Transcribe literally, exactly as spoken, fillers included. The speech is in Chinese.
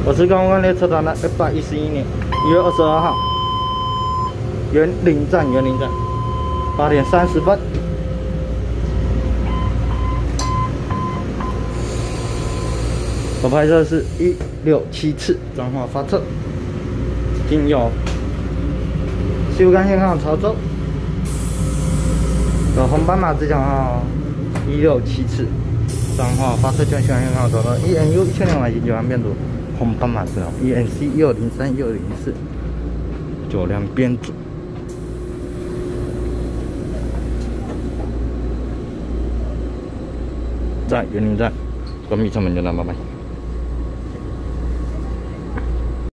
我是公共列车团的一百一十一年一月二十二号，园林站，园林站，八点三十分。我拍摄是一六七次，彰化发车，经由修干线号潮州，有红斑马自强号一六七次，彰化发车将修干线号走到 E N U 一千两百零九辆编组，红斑马自强 E N C 一二零三一二零四九辆编组。 在园林站，关闭车门就到，拜拜。